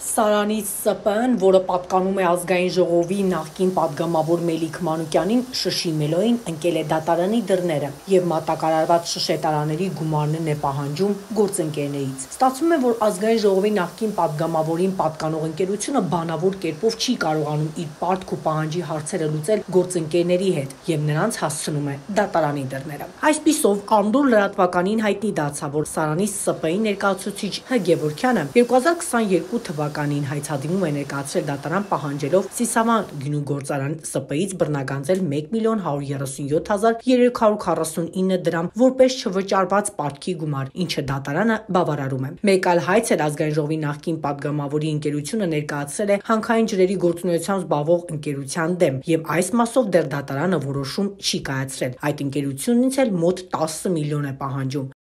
Սարանից ՍՊԸ-ն, որը պատկանում է Ազգային ժողովի նախկին պատգամավոր Մելիք Մանուկյանին, Շշի Մելոյին ընկել է դատարանի դռները եւ մատակարարված շշետարաների գումարներն է պահանջում գործընկերներից։ Ստացվում է, որ Ազգային ժողովի նախկին պատգամավորին պատկանող ընկերությունը բանավոր կերպով չի կարողանում իր պարտք ու պահանջի հարցերը լուծել գործընկերների հետ եւ նրանց հասցնում է դատարանի դռները։ Այսպիսով Անդոր լրատվականին հայտնի դարձավ, որ Սարանի ՍՊԸ-ի ներկայացուցիչ Հ. Գևորգյանը 2022 թվականին հայցադիմում է ներկայացրել դատարան պահանջելով Սիսավան գինու գործարան ՍՊԸ-ից բռնագանձել 1.137.349 դրամ որպես չվճարված պարտքի գումար, ինչը դատարանը բավարարում է։ Մեկ այլ հայց էլ Ազգային ժողովի նախկին պատգամավորի ընկերությունը ներկայացրել է հանքային ջրերի գործունեությամբ զբաղվող ընկերության դեմ եւ այս մասով դեռ դատարանը որոշում չի կայացրել։ Այդ ընկերությունից էլ մոտ 10 միլիոն է պահանջում։